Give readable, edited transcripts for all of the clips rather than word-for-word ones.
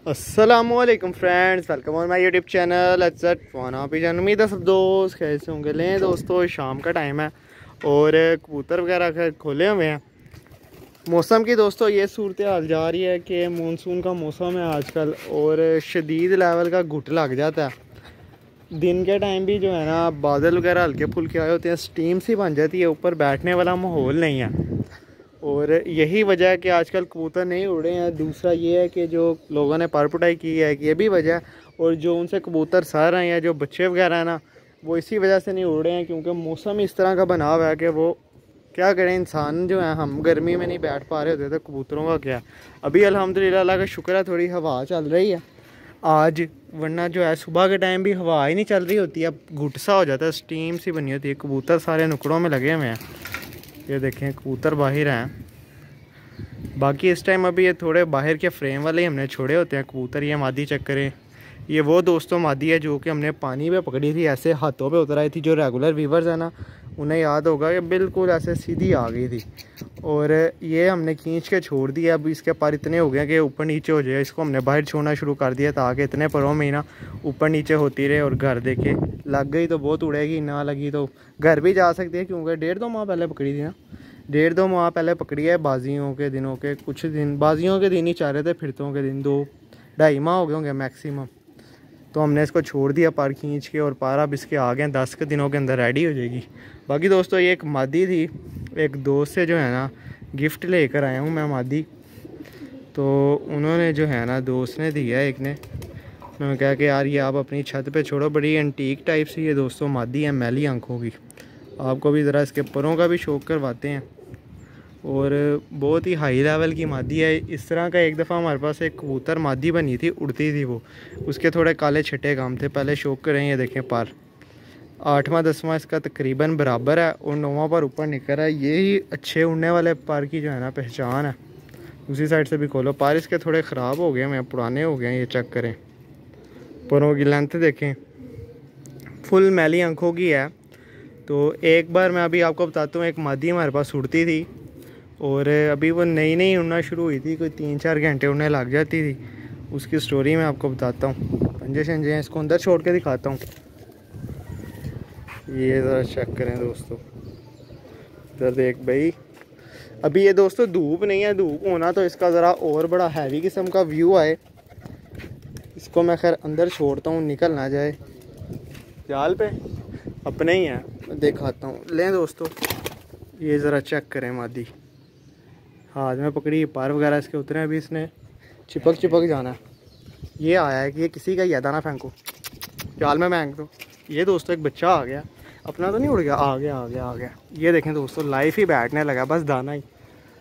अस्सलामुअलैकुम friends, welcome on my YouTube channel at फ़ाना pigeon. उम्मीद है सब दोस्त कैसे होंगे। लें दोस्तों, शाम का टाइम है और कबूतर वगैरह खोले हुए हैं। मौसम की दोस्तों ये सूरत हाल जा रही है कि मानसून का मौसम है आजकल और शदीद लेवल का घुट लग जाता है। दिन के टाइम भी जो है ना, बादल वगैरह हल्के फुल्के आए होते हैं, स्टीम सी बन जाती है, ऊपर बैठने वाला माहौल नहीं है और यही वजह है कि आजकल कबूतर नहीं उड़ रहे हैं। दूसरा ये है कि जो लोगों ने पर पुटाई की है, ये भी वजह है। और जो उनसे कबूतर सर हैं या जो बच्चे वगैरह हैं ना, वो इसी वजह से नहीं उड़ रहे हैं क्योंकि मौसम इस तरह का बना हुआ है कि वो क्या करें। इंसान जो है, हम गर्मी में नहीं बैठ पा रहे होते तो कबूतरों का क्या। अभी अल्हम्दुलिल्लाह अल्लाह का शुक्र है, थोड़ी हवा चल रही है आज, वरना जो है सुबह के टाइम भी हवा ही नहीं चल रही होती। अब घुट सा हो जाता है, स्टीम सी बनी होती है। कबूतर सारे नुकड़ों में लगे हुए हैं, ये देखें कबूतर बाहर हैं। बाकी इस टाइम अभी ये थोड़े बाहर के फ्रेम वाले ही हमने छोड़े होते हैं कबूतर। ये मादी चेक करें, ये वो दोस्तों मादी है जो कि हमने पानी में पकड़ी थी, ऐसे हाथों पे उतर आई थी। जो रेगुलर व्यूवर्स है ना, उन्हें याद होगा कि बिल्कुल ऐसे सीधी आ गई थी और ये हमने खींच के छोड़ दिया। अब इसके पर इतने हो गए कि ऊपर नीचे हो जाए। इसको हमने बाहर छोड़ना शुरू कर दिया ताकि इतने परों में ही ना ऊपर नीचे होती रहे। और घर देखे लग गई तो बहुत उड़ेगी, ना लगी तो घर भी जा सकती है क्योंकि 1.5-2 माह पहले पकड़ी थी ना। 1.5-2 माह पहले पकड़ी है। बाजियों के दिनों के कुछ दिन, बाजियों के दिन ही चाह रहे थे, फिरतों के दिन 2-2.5 माह हो गए होंगे मैक्सिमम। तो हमने इसको छोड़ दिया पर खींच के, और पार अब इसके आ गए 10 के दिनों के अंदर रेडी हो जाएगी। बाकी दोस्तों ये एक मादी थी, एक दोस्त से जो है ना गिफ्ट लेकर आया हूँ मैं मादी। तो उन्होंने जो है ना, दोस्त ने दिया एक ने। मैंने कहा कि यार ये आप अपनी छत पे छोड़ो, बड़ी एंटीक टाइप से ये दोस्तों मादी है, मैली आंखों की। आपको भी ज़रा इसके परों का भी शौक करवाते हैं और बहुत ही हाई लेवल की मादी है। इस तरह का एक दफ़ा हमारे पास एक कबूतर मादी बनी थी, उड़ती थी वो, उसके थोड़े काले छठे काम थे। पहले शौक करें, ये देखें पर 8वां 10वां इसका तकरीबन बराबर है और 9वां पर ऊपर निकल है। यही अच्छे उड़ने वाले पर की जो है ना पहचान है। उसी साइड से भी खोलो, पर इसके थोड़े ख़राब हो गए हैं, पुराने हो गए हैं। ये चेक करें, परों की लेंथ देखें, फुल मैली आंखों की है। तो एक बार मैं अभी आपको बताता हूँ, एक मादी हमारे पास उड़ती थी और अभी वो नई नई उड़ना शुरू हुई थी, कोई 3-4 घंटे उड़ने लग जाती थी। उसकी स्टोरी मैं आपको बताता हूँ। पंजे शंजे हैं, इसको अंदर छोड़ के दिखाता हूँ। ये ज़रा चेक करें दोस्तों, इधर देख भाई। अभी ये दोस्तों धूप नहीं है, धूप होना तो इसका ज़रा और बड़ा हैवी किस्म का व्यू आए। इसको मैं खैर अंदर छोड़ता हूँ, निकल ना जाए। जाल पे अपने ही है, मैं दिखाता हूँ। लें दोस्तों, ये ज़रा चेक करें मादी, हाथ में पकड़ी, पार वगैरह इसके उतरे। अभी इसने चिपक जाना है। ये आया है कि ये किसी का ही है, दाना फेंको, जाल में फेंक दो। ये दोस्तों एक बच्चा आ गया, अपना तो नहीं उड़ गया, आ गया। ये देखें दोस्तों, लाइफ ही बैठने लगा, बस दाना ही।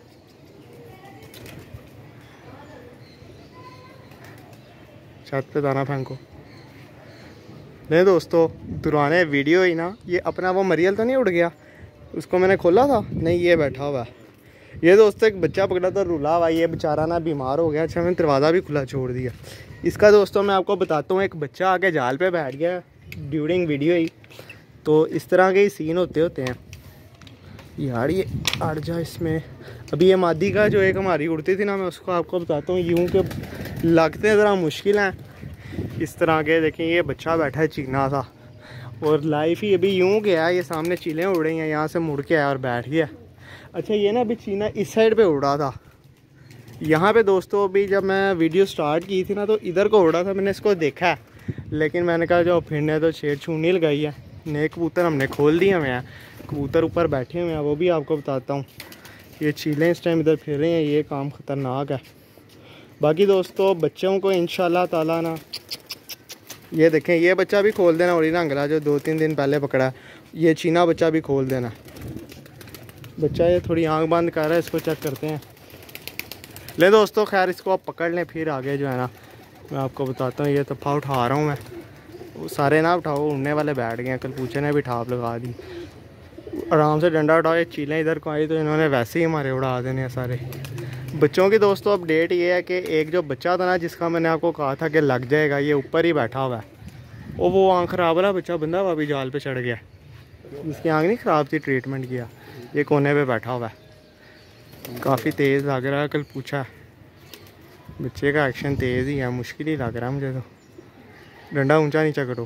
छत पे दाना फेंको। नहीं दोस्तों, दुराने वीडियो ही ना, ये अपना वो मरियल तो नहीं उड़ गया, उसको मैंने खोला था, नहीं ये बैठा हुआ है। ये दोस्तों एक बच्चा पकड़ा था, रुला हुआ, ये बेचारा ना बीमार हो गया। अच्छा, मैंने दरवाज़ा भी खुला छोड़ दिया इसका। दोस्तों मैं आपको बताता हूँ, एक बच्चा आके जाल पे बैठ गया ड्यूरिंग वीडियो ही। तो इस तरह के ही सीन होते हैं यार। ये अड़ जा इसमें। अभी ये मादी का जो एक हमारी उड़ती थी ना, मैं उसको आपको बताता हूँ। यूँ के लगते ज़रा मुश्किल हैं इस तरह के। देखें ये बच्चा बैठा है चीना सा, और लाइफ ही अभी यूँ गया। ये सामने चीलें उड़ रही हैं, यहाँ से मुड़ के आया और बैठ गया। अच्छा, ये ना अभी चीना इस साइड पे उड़ा था, यहाँ पे दोस्तों। अभी जब मैं वीडियो स्टार्ट की थी ना, तो इधर को उड़ा था, मैंने इसको देखा है, लेकिन मैंने कहा जो फिरने तो छेड़छूड़ लगाई है। नए कबूतर हमने खोल दिए हुए हैं, कबूतर ऊपर बैठे हुए हैं, वो भी आपको बताता हूँ। ये चीलें इस टाइम इधर फिर रही हैं, ये काम ख़तरनाक है। बाकी दोस्तों बच्चों को इंशाल्लाह ताला ना, ये देखें ये बच्चा भी खोल देना, और रंगला जो 2-3 दिन पहले पकड़ा, ये चीना बच्चा भी खोल देना। बच्चा ये थोड़ी आंख बंद कर रहा है, इसको चेक करते हैं। ले दोस्तों, खैर इसको आप पकड़ लें, फिर आगे जो है ना मैं आपको बताता हूँ। ये तफ़ा उठा रहा हूँ मैं, वो सारे ना उठाओ, उड़ने वाले बैठ गए हैं। कल पूछे ने भी ठाप लगा दी, आराम से डंडा उठाओ। ये चीलें इधर को आई तो इन्होंने वैसे ही हमारे उड़ा देने हैं सारे बच्चों की। दोस्तों अपडेट ये है कि एक जो बच्चा था ना, जिसका मैंने आपको कहा था कि लग जाएगा, ये ऊपर ही बैठा हुआ है। और वो आँख ख़राब वाला बच्चा बंदा हुआ, अभी जाल पे चढ़ गया। इसकी आँख नहीं ख़राब थी, ट्रीटमेंट किया। ये कोने पे बैठा हुआ है, काफ़ी तेज़ लग रहा है। कल पूछा बच्चे का एक्शन तेज़ ही है, मुश्किल ही लग रहा है मुझे तो। डंडा ऊंचा नीचा करो।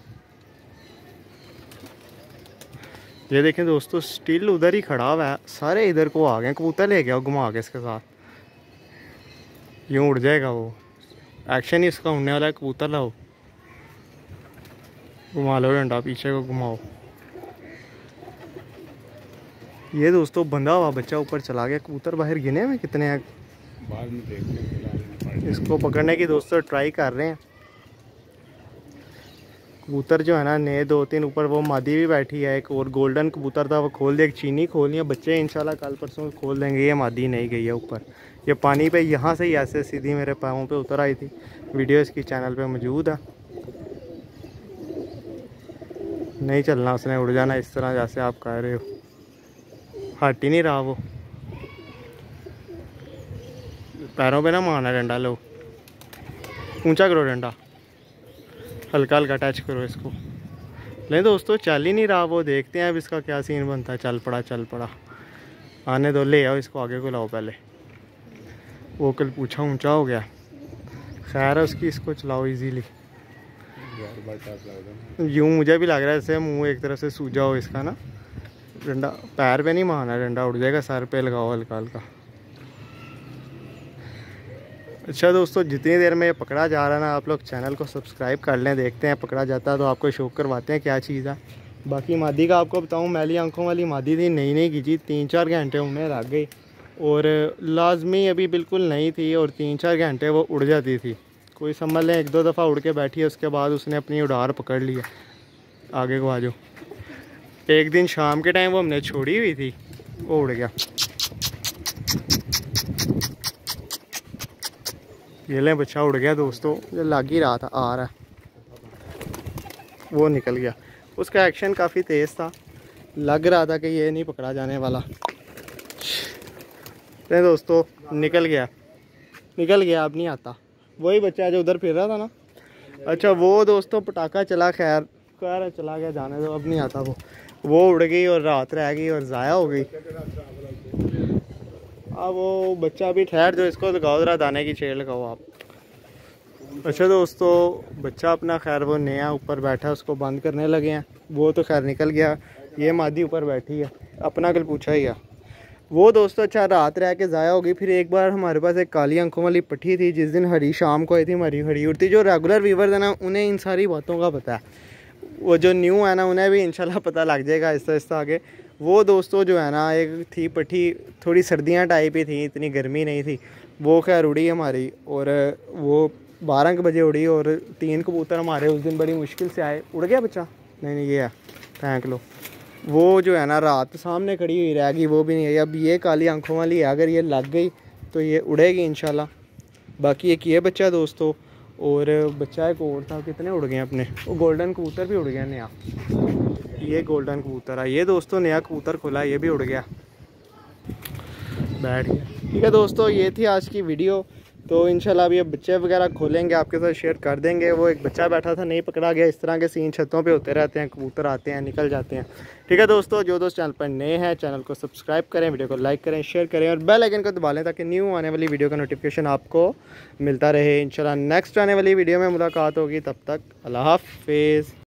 ये देखें दोस्तों, स्टिल उधर ही खड़ा हुआ है, सारे इधर को आ गए। कबूतर ले गया घुमा के इसके साथ, यूँ उड़ जाएगा वो। एक्शन ही इसका उड़ने वाला है। कबूतर लाओ, घुमा लो डंडा, पीछे को घुमाओ। ये दोस्तों बंधा हुआ बच्चा ऊपर चला गया। कबूतर बाहर गिने में कितने हैं, बाद में देखते। इसको पकड़ने की दोस्तों ट्राई कर रहे हैं। कबूतर जो है ना, नए 2-3 ऊपर, वो मादी भी बैठी है। एक और गोल्डन कबूतर था, वो खोल दिया। एक चीनी खोल लिया। बच्चे इंशाल्लाह कल परसों खोल देंगे। ये मादी नहीं गई है ऊपर, ये पानी पे यहाँ से ही ऐसे सीधी मेरे पाँवों पे उतर आई थी। वीडियो इसकी चैनल पे मौजूद है। नहीं चलना उसने, उड़ जाना इस तरह जैसे आप कह रहे हो। हट ही नहीं रहा वो, पैरों पे ना मारना डंडा। लो ऊंचा करो डंडा, हल्का हल्का टच करो इसको। नहीं दोस्तों चल ही नहीं रहा वो। देखते हैं अब इसका क्या सीन बनता है। चल पड़ा। आने दो, ले आओ इसको, आगे को लाओ पहले। वो कल पूछा ऊंचा हो गया। खैर है उसकी, इसको चलाओ इजीली। यूँ मुझे भी लग रहा है जैसे मुंह एक तरफ से सूजा हो इसका ना। डंडा पैर पे नहीं मारना, डंडा उड़ जाएगा। सर पे लगाओ हल्का हल्का। अच्छा दोस्तों, जितनी देर में ये पकड़ा जा रहा है ना, आप लोग चैनल को सब्सक्राइब कर लें। देखते हैं पकड़ा जाता है तो आपको शो करवाते हैं क्या चीज़ है। बाकी मादी का आपको बताऊं, मैली आंखों वाली मादी थी, नई खींची। 3-4 घंटे उन्हें लग गई और लाजमी अभी बिल्कुल नहीं थी। और 3-4 घंटे वो उड़ जाती थी। कोई समझ लें 1-2 दफ़ा उड़ के बैठी है, उसके बाद उसने अपनी उड़ार पकड़ लिया। आगे को आ जाओ। एक दिन शाम के टाइम वो हमने छोड़ी हुई थी, वो उड़ गया। ये लें बच्चा उड़ गया दोस्तों, जो लग ही रहा था आ रहा है, वो निकल गया। उसका एक्शन काफ़ी तेज़ था, लग रहा था कि ये नहीं पकड़ा जाने वाला। नहीं दोस्तों निकल गया अब नहीं आता। वही बच्चा जो उधर फिर रहा था ना। अच्छा वो दोस्तों पटाखा चला, खैर चला गया, जाने दो, अब नहीं आता वो उड़ गई और रात रह गई और ज़ाया हो गई। अब वो बच्चा भी ठहर जो, इसको लगाओ जरा दाने की छेड़ लगाओ आप। अच्छा दोस्तों बच्चा अपना खैर वो नया ऊपर बैठा, उसको बंद करने लगे हैं। वो तो खैर निकल गया। ये मादी ऊपर बैठी है, अपना कल पूछा ही है वो दोस्तों। अच्छा रात रह के ज़ाया हो गई। फिर एक बार हमारे पास एक काली आंखों वाली पट्टी थी, जिस दिन हरी शाम को आई थी। हरी उड़ती। जो रेगुलर व्यूवर्स है ना, उन्हें इन सारी बातों का पता है। वो जो न्यू है ना, उन्हें भी इंशाल्लाह पता लग जाएगा आहिस्ता आहिस्ता आगे। वो दोस्तों जो है ना, एक थी पट्टी, थोड़ी सर्दियाँ टाइप ही थी, इतनी गर्मी नहीं थी। वो खैर उड़ी हमारी, और वो 12 बजे उड़ी। और 3 कबूतर हमारे उस दिन बड़ी मुश्किल से आए। उड़ गया बच्चा? नहीं ये है, फेंक लो। वो जो है ना रात सामने खड़ी हुई रह गई, वो भी नहीं आई। अब ये काली आंखों वाली है, अगर ये लग गई तो ये उड़ेगी इंशाल्लाह। बाकी एक ये बच्चा दोस्तों, और बच्चा एक और था। कितने उड़ गए अपने। वो गोल्डन कबूतर भी उड़ गया नया। ये गोल्डन कबूतर है ये दोस्तों, नया कबूतर खुला, ये भी उड़ गया, बैठ गया। ठीक है दोस्तों, ये थी आज की वीडियो। तो इंशाल्लाह अभी अब बच्चे वगैरह खोलेंगे, आपके साथ शेयर कर देंगे। वो एक बच्चा बैठा था, नहीं पकड़ा गया। इस तरह के सीन छतों पे होते रहते हैं, कबूतर आते हैं निकल जाते हैं। ठीक है दोस्तों, जो दोस्त चैनल पर नए हैं चैनल को सब्सक्राइब करें, वीडियो को लाइक करें, शेयर करें और बेल आइकन को दबा लें, ताकि न्यू आने वाली वीडियो का नोटिफिकेशन आपको मिलता रहे। इंशाल्लाह नेक्स्ट आने वाली वीडियो में मुलाकात होगी। तब तक अल्लाह हाफिज़।